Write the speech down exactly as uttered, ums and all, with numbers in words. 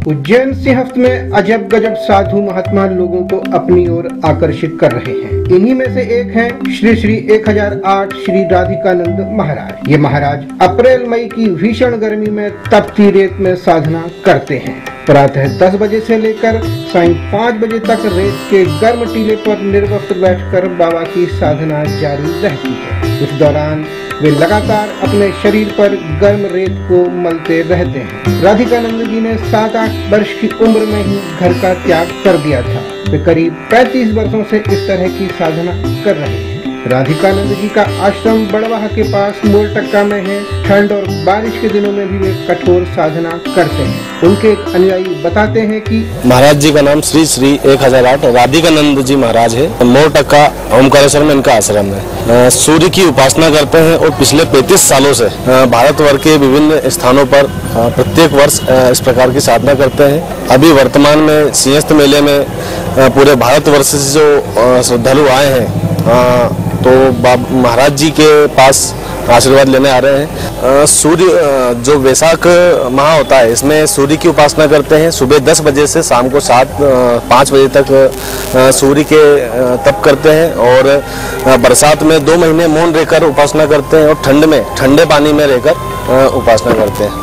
उज्जैन सिंहस्थ में अजब गजब साधु महात्मा लोगों को अपनी ओर आकर्षित कर रहे हैं। इन्हीं में से एक हैं श्री श्री एक हजार आठ श्री राधिकानंद महाराज। ये महाराज अप्रैल मई की भीषण गर्मी में तपती रेत में साधना करते हैं। प्रातः दस बजे से लेकर सायं पाँच बजे तक रेत के गर्म टीले पर निर्वस्त्र बैठकर बाबा की साधना जारी रहती है। इस दौरान वे लगातार अपने शरीर पर गर्म रेत को मलते रहते हैं। राधिकानंद जी ने सात आठ वर्ष की उम्र में ही घर का त्याग कर दिया था। वे करीब पैंतीस वर्षों से इस तरह की साधना कर रहे हैं। राधिकानंद जी का आश्रम बड़वाह के पास मोरटक्का में है। ठंड और बारिश के दिनों में भी वे कठोर साधना करते हैं। उनके एक अनुयायी बताते हैं कि महाराज जी का नाम श्री श्री एक हजार आठ राधिकानंद जी महाराज है। मोरटक्का ओमकारेश्वर में इनका आश्रम है। सूर्य की उपासना करते हैं और पिछले पैंतीस सालों से भारतवर्ष के विभिन्न स्थानों पर प्रत्येक वर्ष इस प्रकार की साधना करते हैं। अभी वर्तमान में सिंहस्थ मेले में पूरे भारतवर्ष से जो श्रद्धालु आए हैं तो महाराज जी के पास आशीर्वाद लेने आ रहे हैं। सूर्य जो वैशाख माह होता है इसमें सूर्य की उपासना करते हैं। सुबह दस बजे से शाम को सात पाँच बजे तक सूर्य के तप करते हैं और बरसात में दो महीने मौन रहकर उपासना करते हैं और ठंड में ठंडे पानी में रहकर उपासना करते हैं।